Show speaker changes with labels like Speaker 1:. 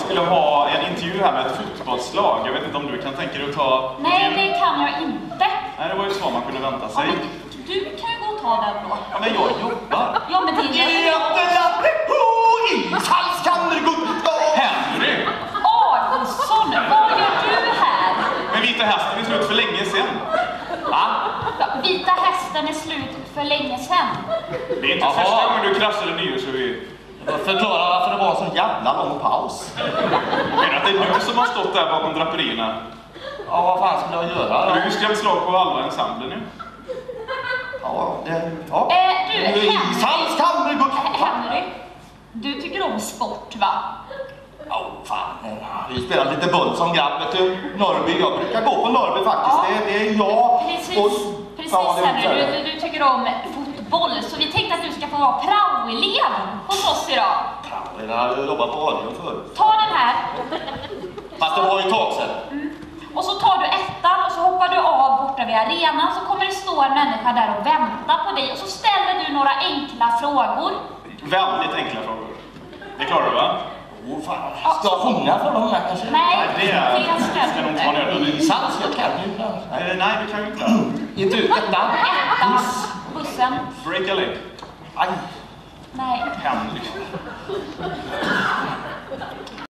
Speaker 1: skulle ha en intervju här med ett fotbollslag. Jag vet inte om du kan tänka dig att ta...
Speaker 2: Nej, det kan jag inte.
Speaker 1: Nej, det var ju så man kunde vänta sig.
Speaker 2: Ja, men du kan ju gå och ta den då.
Speaker 1: Ja, men jag jobbar.
Speaker 2: Ja, men det är...
Speaker 1: Henry!
Speaker 2: Augustsson, vad gör du här?
Speaker 1: Men Vita Hästen är slut för länge sedan.
Speaker 3: Va?
Speaker 2: Ja, Vita Hästen är slut för länge sedan.
Speaker 1: Det är inte första gången du kraschade nyårsrevy.
Speaker 3: Förklara varför det var en sån jävla lång paus.
Speaker 1: Är det att det är du som har stått där bakom draperierna?
Speaker 3: Ja, vad fan skulle jag göra?
Speaker 1: Du har ju skrämt slag på halva ensemblen nu.
Speaker 3: Ja, det... Ja.
Speaker 2: Du,
Speaker 3: Henry!
Speaker 2: Henry, du tycker om sport, va?
Speaker 3: Ja, fan. Vi spelar lite boll som grabb, vet du. Norrby, jag brukar gå på Norrby faktiskt.
Speaker 2: Ja.
Speaker 3: Det är jag.
Speaker 2: Precis, Henry, du tycker om fotboll. Så vi tänkte att du ska få vara praoelev hos oss idag.
Speaker 3: Jag har jobbat på radion förut.
Speaker 2: Ta den här.
Speaker 3: Fast det var ju ett tag sedan.
Speaker 2: Och så tar du ettan och så hoppar du av borta vid arenan. Så kommer det stå en människa där och vänta på dig. Och så ställer du några enkla frågor.
Speaker 1: Väldigt enkla frågor. Det klarar du, va?
Speaker 3: Fan. Ska jag sjunga för dem här kanske?
Speaker 2: Nej,
Speaker 1: det ska nog inte vara nödvändigt.
Speaker 3: Jag kan ju.
Speaker 1: Nej, du kan ju inte.
Speaker 3: Inte ut ettan.
Speaker 2: Ettan, bussen.
Speaker 1: Break a leg.
Speaker 3: Aj.
Speaker 2: Nej.
Speaker 1: Henry.